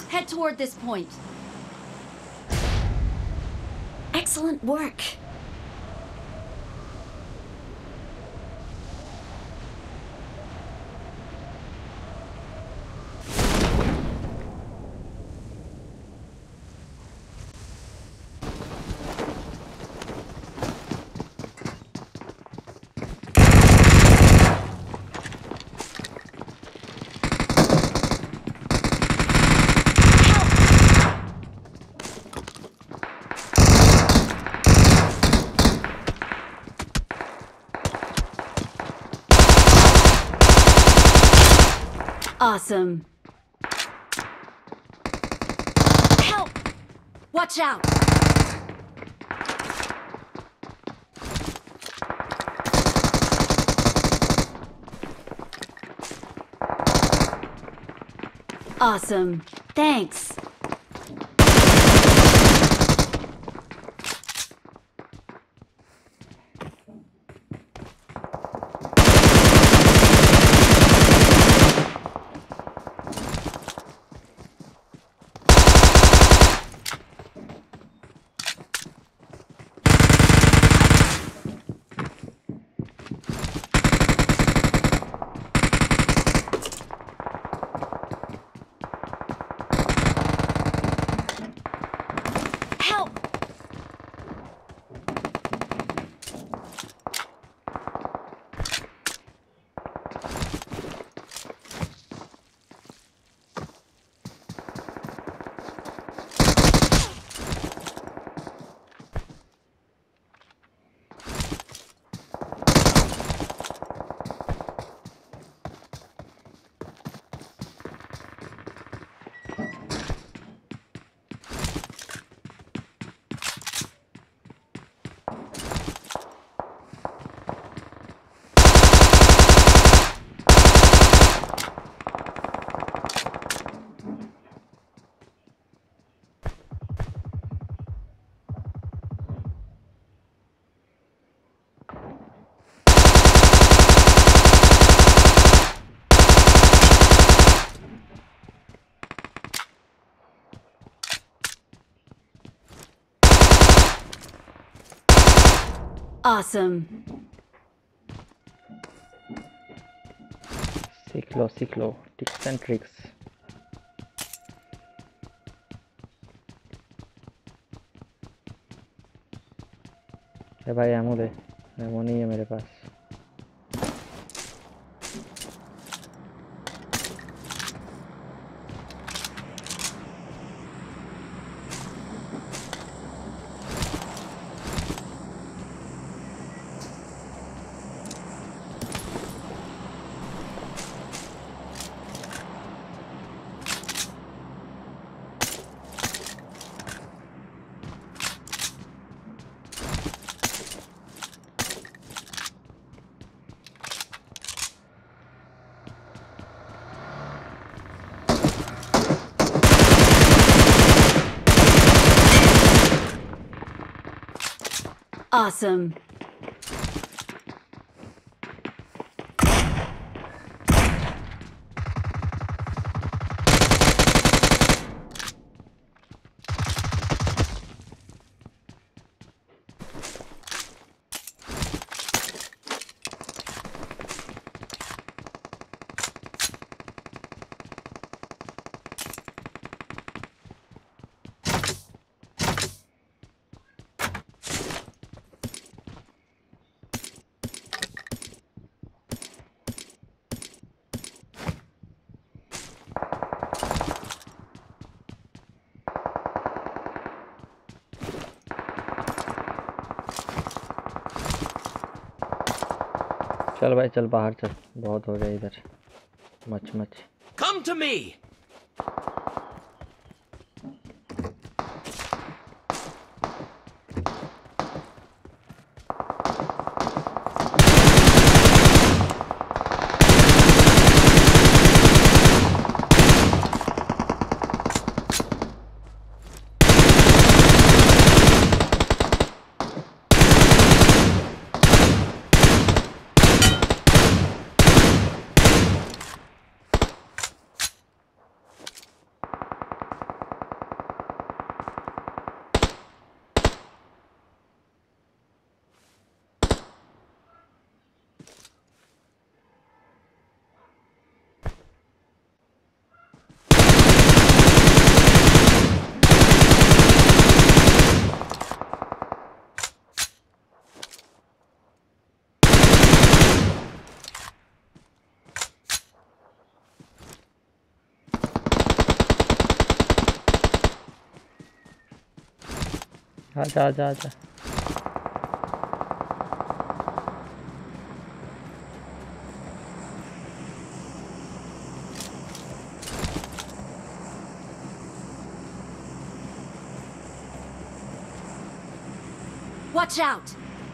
Head toward this point. Excellent work. Awesome. Help! Watch out! Awesome. Thanks. Awesome. सीख लो tips and tricks. भाई एमो दे, एमो नहीं है मेरे पास। Awesome. चल भाई चल बाहर चल, बहुत हो गया इधर मच मच। Come to me. आजा आजा आजा। Watch out!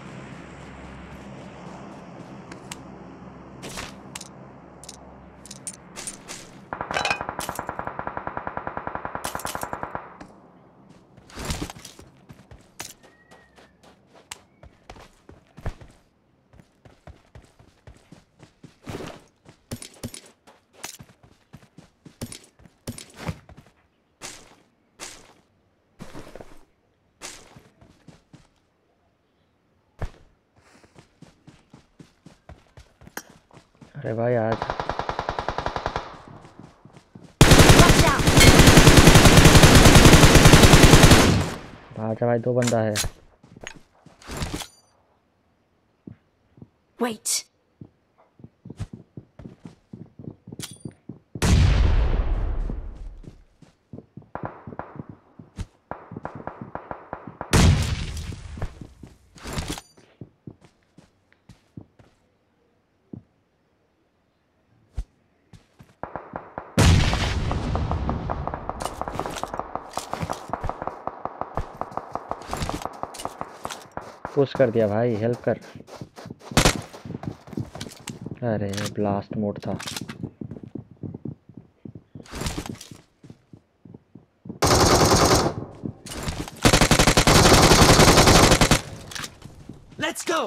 अरे भाई आज Watch out! आजा भाई, 2 बंदा है। Wait. पुश कर दिया भाई, हेल्प कर। अरे ब्लास्ट मोड था। Let's go.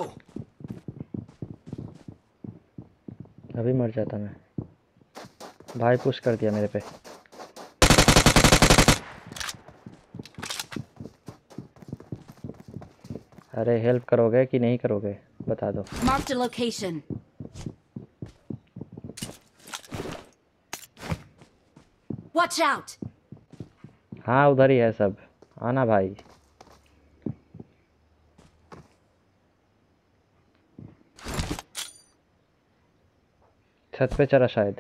अभी मर जाता मैं। भाई पुश कर दिया मेरे पे। अरे हेल्प करोगे कि नहीं करोगे बता दो। Marked a location. Watch out! हाँ उधर ही है सब, आना भाई। छत पे चला शायद।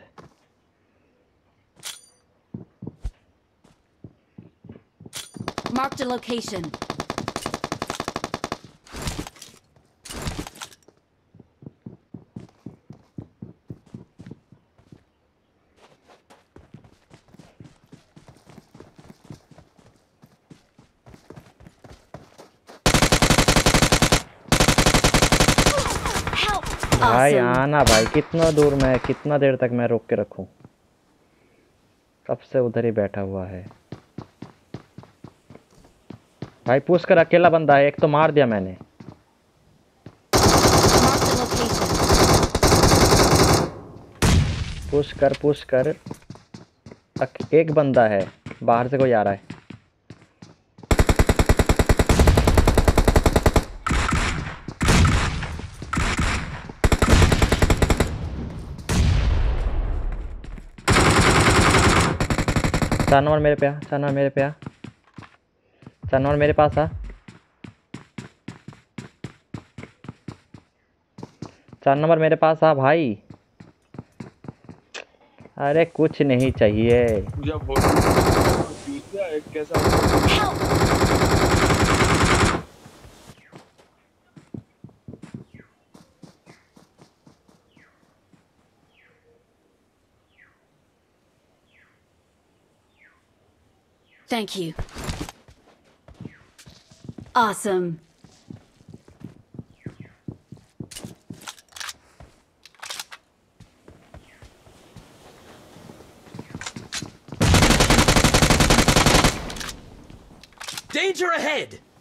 Marked a location. Help! भाई Awesome. आना भाई, कितना दूर मैं, कितना देर तक मैं रोक के रखूं? कब से उधर ही बैठा हुआ है भाई। पुश कर, अकेला बंदा है, एक तो मार दिया मैंने। Marked a location. पुश कर। एक बंदा है, बाहर से कोई आ रहा है। चार नंबर मेरे पे आ, 4 नंबर मेरे पे आ, 4 नंबर मेरे पास आ। 4 नंबर मेरे पास आ भाई। अरे कुछ नहीं चाहिए। जब वो दूसरा एक कैसा Help! Thank you. Awesome. danger ahead.